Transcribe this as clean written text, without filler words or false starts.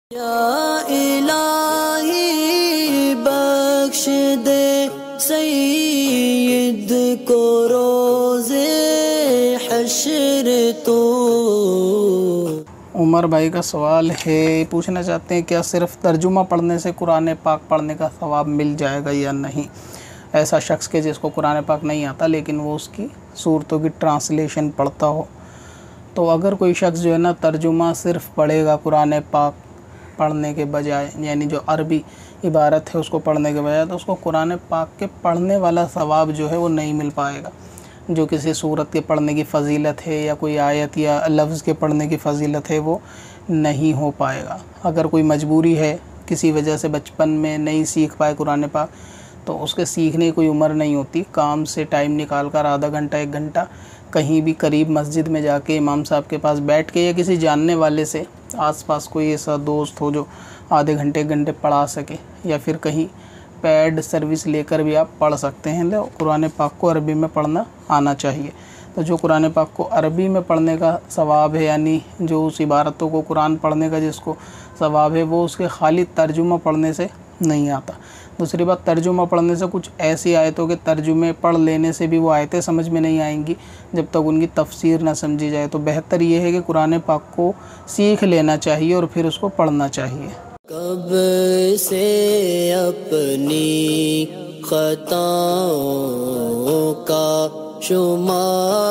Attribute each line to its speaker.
Speaker 1: یا الہی بخش دے سید کو روز حشر تو۔
Speaker 2: عمر بھائی کا سوال ہے، پوچھنا چاہتے ہیں کیا صرف ترجمہ پڑھنے سے قرآن پاک پڑھنے کا ثواب مل جائے گا یا نہیں؟ ایسا شخص کے جس کو قرآن پاک نہیں آتا لیکن وہ اس کی صورتوں کی ٹرانسلیشن پڑھتا ہو، تو اگر کوئی شخص جو ہے نا ترجمہ صرف پڑھے گا قرآن پاک پڑھنے کے بجائے، یعنی جو عربی عبارت ہے اس کو پڑھنے کے بجائے، تو اس کو قرآن پاک کے پڑھنے والا ثواب جو ہے وہ نہیں مل پائے گا۔ جو کسی صورت کے پڑھنے کی فضیلت ہے یا کوئی آیت یا لفظ کے پڑھنے کی فضیلت ہے وہ نہیں ہو پائے گا۔ اگر کوئی مجبوری ہے، کسی وجہ سے بچپن میں نہیں سیکھ پائے قرآن پاک، تو اس کے سیکھنے کی کوئی عمر نہیں ہوتی، کام سے ٹائم نکال کر آدھا گھنٹہ 1 گھنٹہ کہیں بھی قریب مسجد میں جا کے امام صاحب کے پاس بیٹھ کے یا کسی جاننے والے سے، آس پاس کوئی ایسا دوست ہو جو آدھے گھنٹے 1 گھنٹے پڑھا سکے، یا پھر کہیں پیڈ سروس لے کر بھی آپ پڑھ سکتے ہیں۔ قرآن پاک کو عربی میں پڑھنا آنا چاہیے۔ تو جو قرآن پاک کو عربی میں پڑھنے کا ثواب ہے، یعنی جو اس عبارتوں کو قرآن پڑھنے کا جس کو ثواب ہے، وہ اس کے خالی ترجمہ پڑھنے سے نہیں آتا۔ دوسری بات، ترجمہ پڑھنے سے کچھ ایسی آیتوں کے ترجمے پڑھ لینے سے بھی وہ آیتیں سمجھ میں نہیں آئیں گی جب تک ان کی تفسیر نہ سمجھی جائے۔ تو بہتر یہ ہے کہ قرآن پاک کو سیکھ لینا چاہیے اور پھر اس کو پڑھنا چاہیے۔
Speaker 1: کب سے اپنی خطاؤں کا شمار